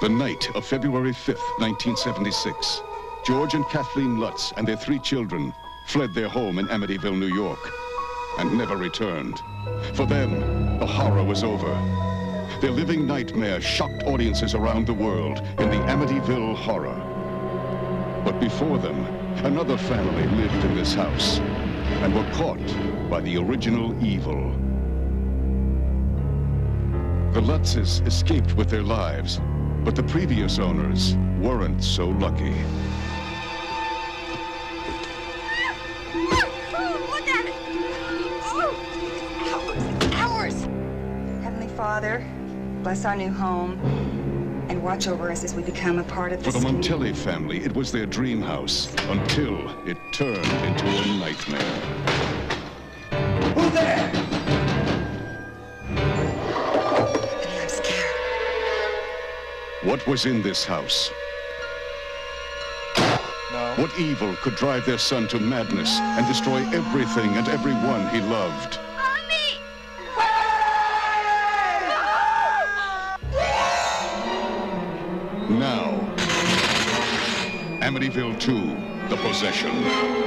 The night of February 5th, 1976, George and Kathleen Lutz and their 3 children fled their home in Amityville, New York, and never returned. For them, the horror was over. Their living nightmare shocked audiences around the world in the Amityville Horror. But before them, another family lived in this house and were caught by the original evil. The Lutzes escaped with their lives, but the previous owners weren't so lucky. Look at it! Oh, it's ours! Heavenly Father, bless our new home and watch over us as we become a part of this For the community. Montelli family, it was their dream house until it turned into a nightmare. Who's there? I'm scared. What was in this house? No. What evil could drive their son to madness and destroy everything and everyone he loved? Mommy! Now, Amityville II, The Possession.